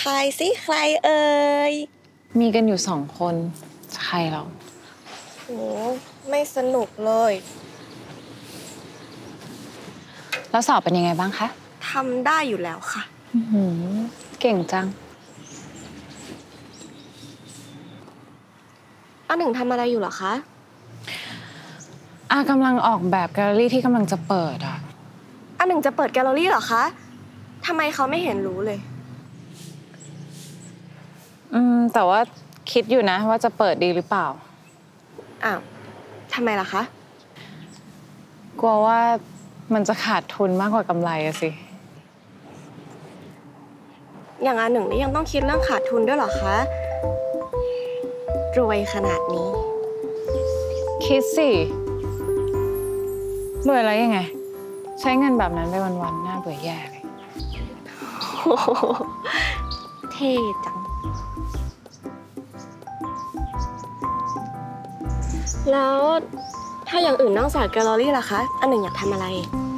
ทายสิใครเอ่ยมีกันอยู่2 คนใครเราโอ้ไม่สนุกเลยแล้วสอบเป็นยังไงบ้างคะทำได้อยู่แล้วค่ะเก่งจังหนึ่งทำอะไรอยู่เหรอคะกำลังออกแบบแกลเลอรี่ที่กำลังจะเปิดหนึ่งจะเปิดแกลเลอรี่เหรอคะทำไมเขาไม่เห็นรู้เลยแต่ว่าคิดอยู่นะว่าจะเปิดดีหรือเปล่าทำไมล่ะคะกลัวว่ามันจะขาดทุนมากกว่ากำไรอะสิอย่างหนึ่งนี่ยังต้องคิดเรื่องขาดทุนด้วยเหรอคะรวยขนาดนี้คิดสิรวยแล้วยังไงใช้เงินแบบนั้นไปวันๆน่าเบื่อแย่เลยเท่จังแล้วถ้าอย่างอื่นนอกจากแกลเลอรี่ล่ะคะหนึ่งอยากทำอะไร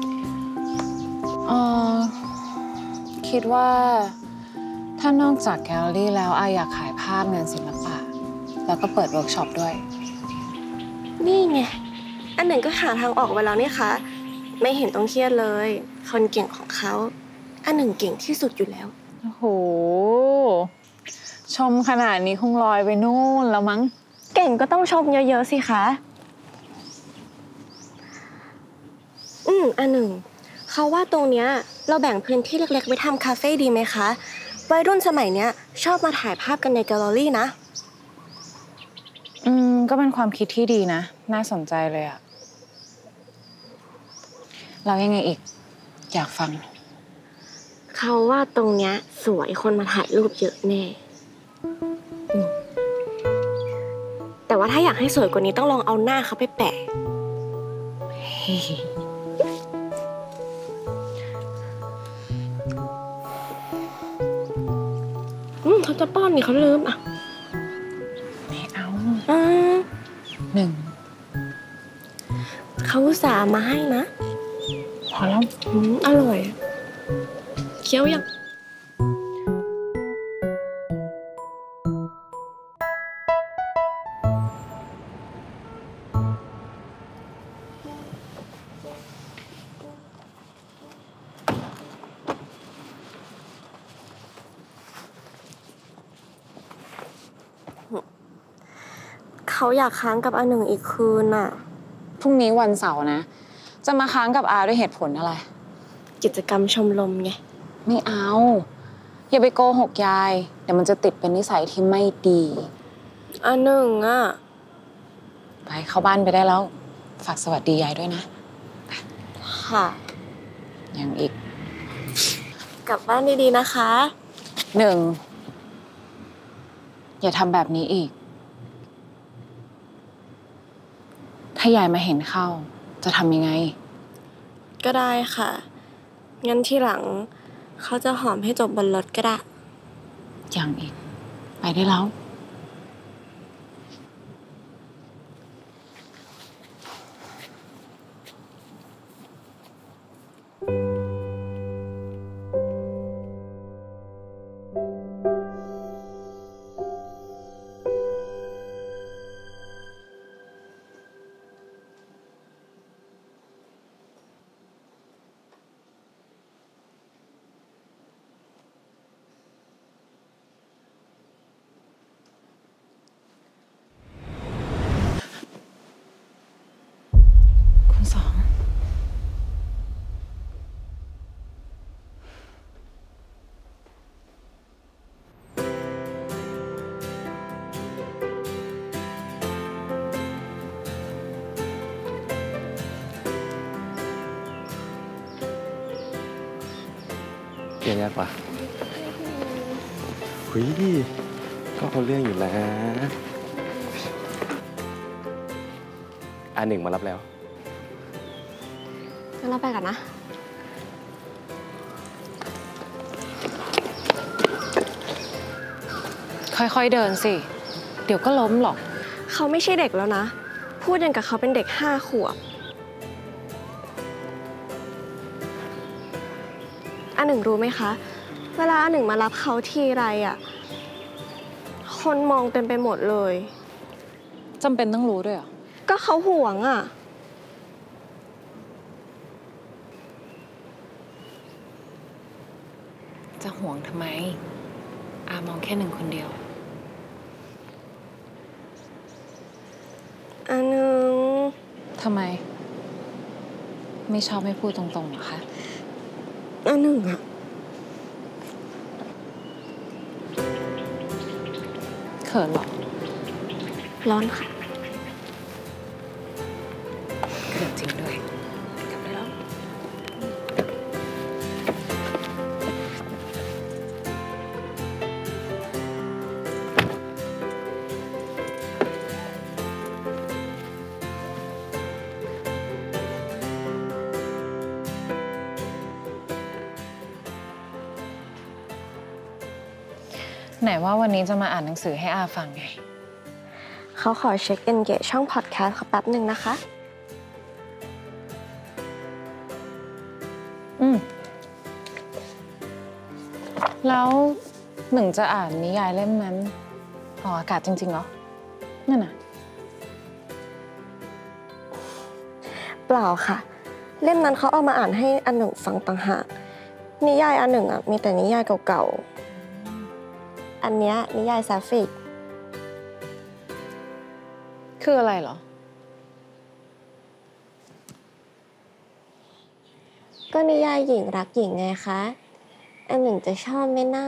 คิดว่าถ้านอกจากแกลเลอรี่แล้วอยากขายภาพงานศิลปะแล้วก็เปิดเวิร์กช็อปด้วยนี่ไงหนึ่งก็หาทางออกไปแล้วนี่คะไม่เห็นต้องเครียดเลยคนเก่งของเขาหนึ่งเก่งที่สุดอยู่แล้วโอ้โหชมขนาดนี้คงลอยไปนู่นแล้วมั้งเก่งก็ต้องชมเยอะๆสิคะหนึ่งเขาว่าตรงเนี้ยเราแบ่งพื้นที่เล็กๆไว้ทำคาเฟ่ดีไหมคะวัยรุ่นสมัยเนี้ยชอบมาถ่ายภาพกันในแกลเลอรี่นะก็เป็นความคิดที่ดีนะน่าสนใจเลยอะเรายังไงอีกอยากฟังเขาว่าตรงเนี้ยสวยคนมาถ่ายรูปเยอะแน่แต่ว่าถ้าอยากให้สวยกว่านี้ต้องลองเอาหน้าเขาไปแปะเขาจะป้อนนี่เขาลืมไม่เอาหนึ่งเขาอุตส่าห์มาให้นะพอแล้วอร่อยเคี้ยวยังเขาอยากค้างกับหนึ่งอีกคืนน่ะพรุ่งนี้วันเสาร์นะจะมาค้างกับด้วยเหตุผลอะไรกิจกรรมชมรมไงไม่เอาอย่าไปโกหกยายเดี๋ยวมันจะติดเป็นนิสัยที่ไม่ดีหนึ่งไปเข้าบ้านไปได้แล้วฝากสวัสดียายด้วยนะค่ะยังอีกกลับบ้านดีๆนะคะหนึ่งอย่าทำแบบนี้อีกถ้ายายมาเห็นเข้าจะทำยังไงก็ได้ค่ะงั้นที่หลังเขาจะหอมให้จบบนรถก็ได้ยังอีกไปได้แล้วเรียนยากปะหุยก็เอาเรื่องอยู่แล้วหนึ่งมารับแล้วงั้นเราไปกันนะค่อยๆเดินสิเดี๋ยวก็ล้มหรอกเขาไม่ใช่เด็กแล้วนะพูดอย่างกับเขาเป็นเด็ก5 ขวบหนึ่งรู้ไหมคะเวลาอันหนึ่งมารับเขาทีไรอ่ะ คนมองเต็มไปหมดเลยจำเป็นต้องรู้ด้วยเหรอก็เขาห่วงอ่ะจะห่วงทำไม อามองแค่หนึ่งคนเดียวอันหนึ่งทำไม ไม่ชอบให้พูดตรงๆเหรอคะอันหนึ่งอ่ะเขินเหรอร้อนค่ะเขินจริงด้วย กลับได้แล้ว ไหนว่าวันนี้จะมาอ่านหนังสือให้อาฟังไงเขาขอเช็ค engage ช่องพอดแคสต์เขาแป๊บหนึ่งนะคะแล้วหนึ่งจะอ่านนิยายเล่มนั้นออกอากาศจริงๆเหรอ นั่นน่ะเปล่าค่ะ เล่มนั้นเขาเอามาอ่านให้อันหนึ่งฟังต่างหากนิยายอันหนึ่งอ่ะมีแต่นิยายเก่าๆ อันเนี้ยนิยายแซฟิกคืออะไรเหรอก็นิยายหญิงรักหญิงไงคะ อันหนึ่งจะชอบไหมนะ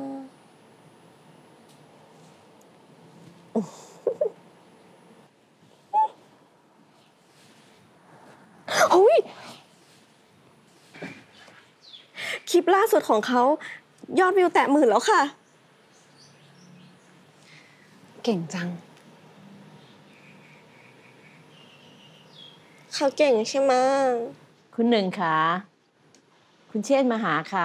หุยคลิปล่าสุดของเขายอดวิวแตะ10,000แล้วค่ะเก่งจังเขาเก่งใช่ไหมคุณหนึ่งค่ะคุณเชษฐ์มาหาค่ะ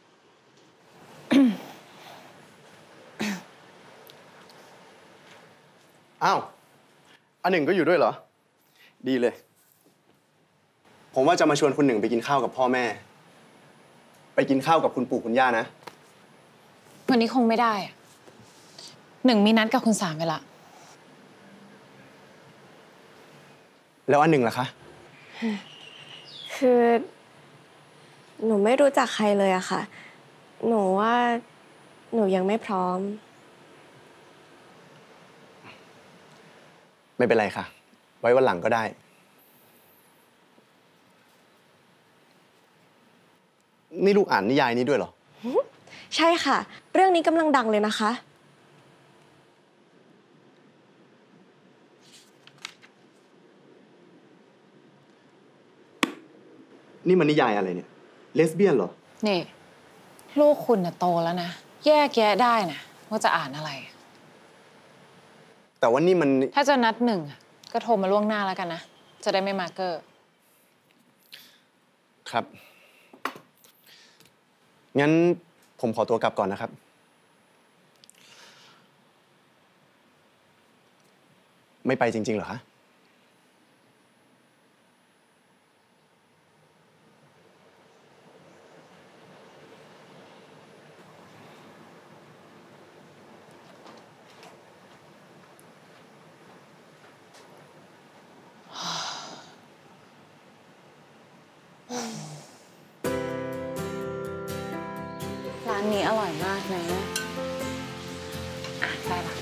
อ้าว อันหนึ่งก็อยู่ด้วยเหรอ ดีเลย ผมว่าจะมาชวนคุณหนึ่งไปกินข้าวกับพ่อแม่ ไปกินข้าวกับคุณปู่คุณย่านะวันนี้คงไม่ได้อะหนึ่งมีนัดกับคุณสามไปละแล้วอันหนึ่งล่ะคะคือหนูไม่รู้จักใครเลยอะค่ะ หนูว่าหนูยังไม่พร้อมไม่เป็นไรค่ะ ไว้วันหลังก็ได้ นี่ลูกอ่านนิยายนี้ด้วยเหรอใช่ค่ะ เรื่องนี้กำลังดังเลยนะคะนี่มันนิยายอะไรเนี่ย เลสเบี้ยนเหรอนี่ ลูกคุณน่ะโตแล้วนะ แยกแยะได้นะว่าจะอ่านอะไรแต่ว่านี่มันถ้าจะนัดหนึ่งอะก็โทรมาล่วงหน้าแล้วกันนะ จะได้ไม่มาเกอร์ครับ งั้นผมขอตัวกลับก่อนนะครับ ไม่ไปจริงๆเหรอคะร้านนี้อร่อยมากนะ อ่ะ ได้ละ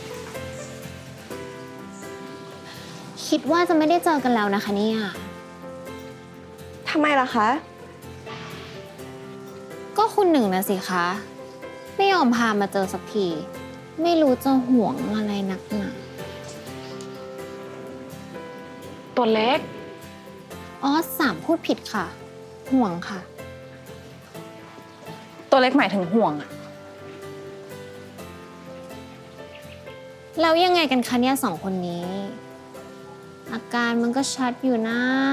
คิดว่าจะไม่ได้เจอกันแล้วนะคะเนี่ยทำไมล่ะคะก็คุณหนึ่งนะสิคะ ไม่ยอมพามาเจอสักที ไม่รู้จะห่วงอะไรนักหนาตัวเล็กอ๋อสามพูดผิดค่ะ ห่วงค่ะตัวเล็กหมายถึงห่วงอะแล้วยังไงกันคะเนี่ยสองคนนี้ อาการมันก็ชัดอยู่นะ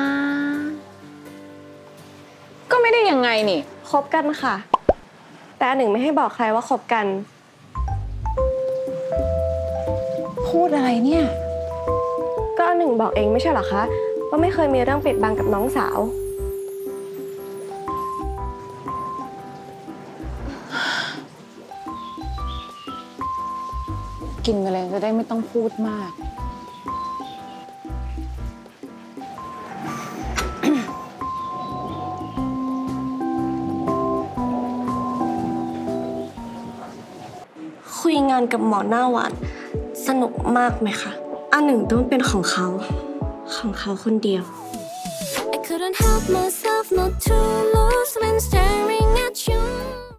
ก็ไม่ได้ยังไงนี่คบกันค่ะ แต่อันหนึ่งไม่ให้บอกใครว่าคบกันพูดอะไรเนี่ยก็อันหนึ่งบอกเองไม่ใช่เหรอคะ ว่าไม่เคยมีเรื่องปิดบังกับน้องสาวนกินไปเลยจะได้ไม่ต้องพูดมากคุยงานกับหมอหน้าหวานสนุกมากไหมคะอันหนึ่งต้องเป็นของเขาคนเดียว I couldn't help myself not to lose when staring at you